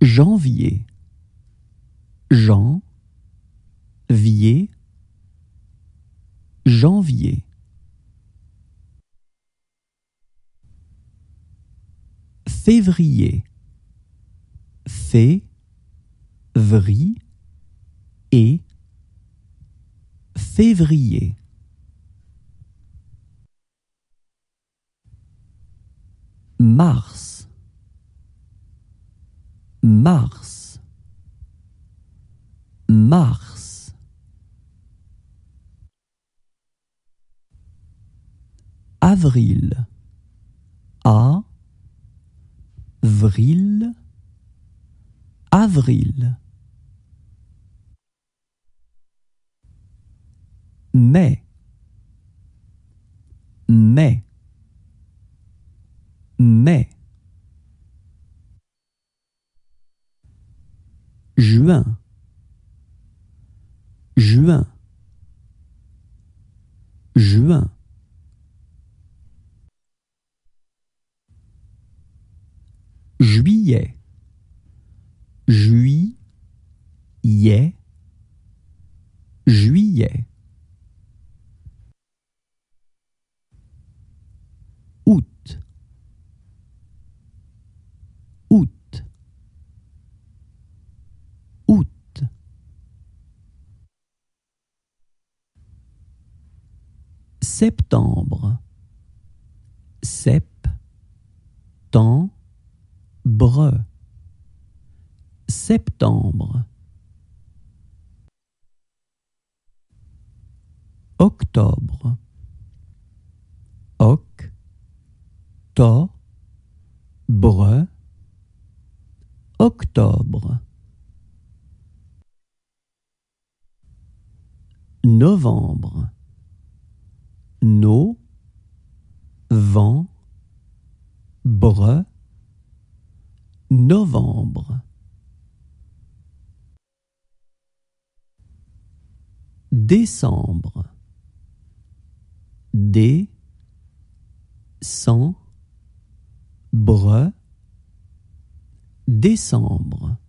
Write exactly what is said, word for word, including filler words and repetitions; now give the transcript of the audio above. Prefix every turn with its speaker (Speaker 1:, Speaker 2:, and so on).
Speaker 1: Janvier, Jean, vier, janvier. Février, fé, vri, et, février. Mars, mars, mars. Avril, a, vril, avril. Mai, mai, mai. Juin, juin, juin. Juillet, juillet, juillet. Août, août, août. Septembre, sep, temps, bre, septembre. Octobre, oc, to, bre, octobre. Novembre, no, vent, bre, novembre. Décembre, dé, cent, bre, décembre.